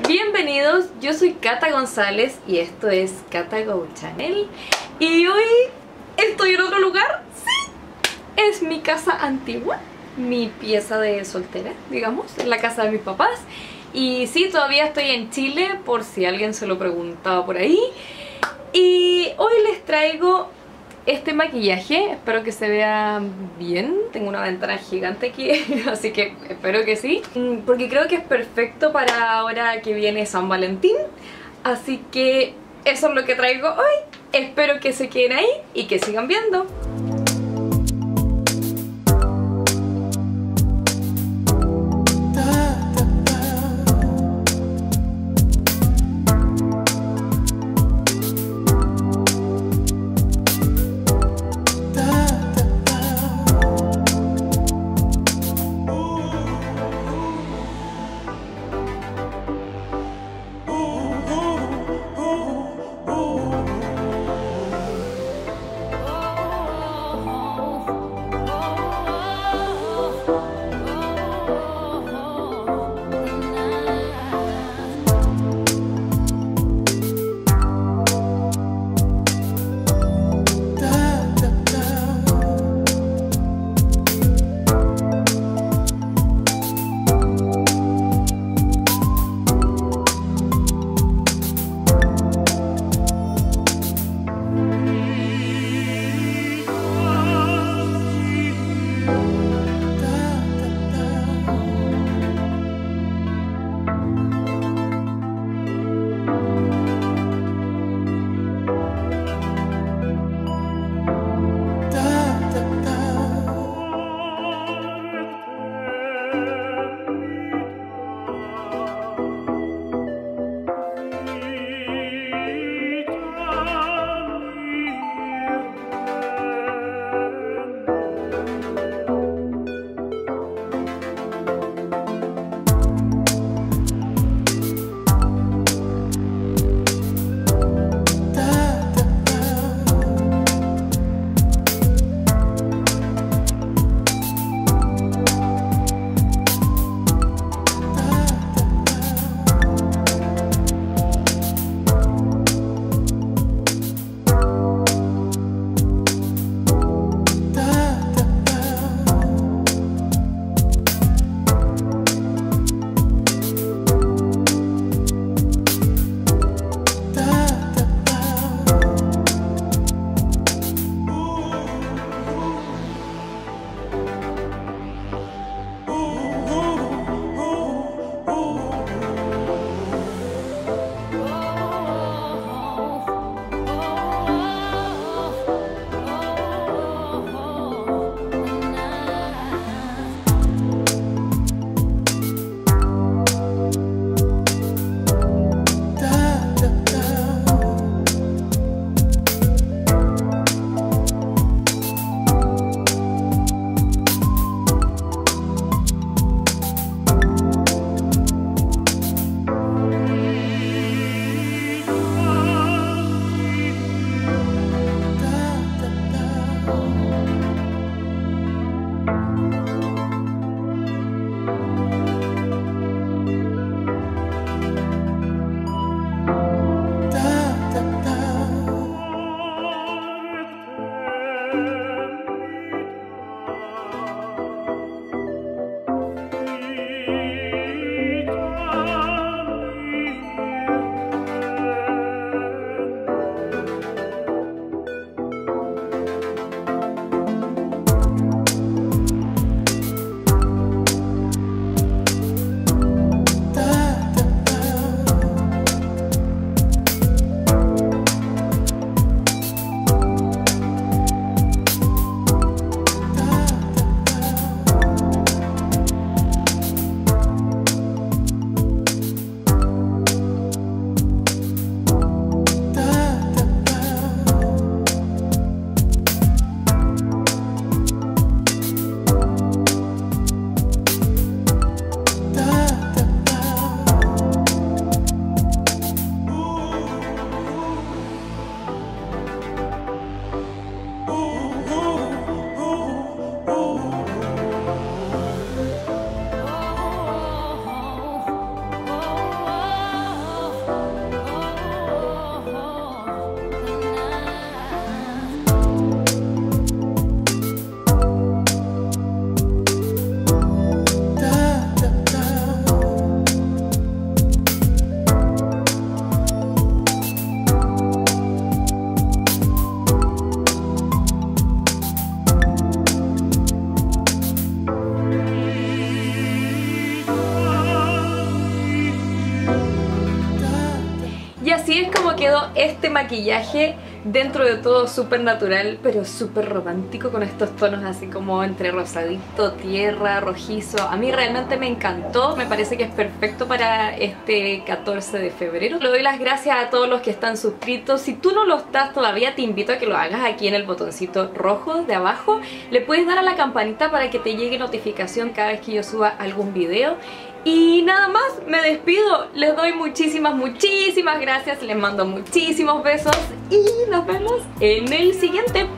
Bienvenidos, yo soy Cata González y esto es Cata Go Channel. Y hoy estoy en otro lugar, sí, es mi casa antigua, mi pieza de soltera, digamos, la casa de mis papás. Y sí, todavía estoy en Chile, por si alguien se lo preguntaba por ahí. Y hoy les traigo este maquillaje, espero que se vea bien. Tengo una ventana gigante aquí, así que espero que sí, porque creo que es perfecto para ahora que viene San Valentín. Así que eso es lo que traigo hoy. Espero que se queden ahí y que sigan viendo. así es como quedó este maquillaje, dentro de todo súper natural, pero súper romántico, con estos tonos así como entre rosadito, tierra, rojizo. A mí realmente me encantó, me parece que es perfecto para este 14 de febrero. Le doy las gracias a todos los que están suscritos. Si tú no lo estás todavía, te invito a que lo hagas aquí en el botoncito rojo de abajo. Le puedes dar a la campanita para que te llegue notificación cada vez que yo suba algún video. Y nada más, me despido. Les doy muchísimas gracias. Les mando muchísimos besos y nos vemos en el siguiente.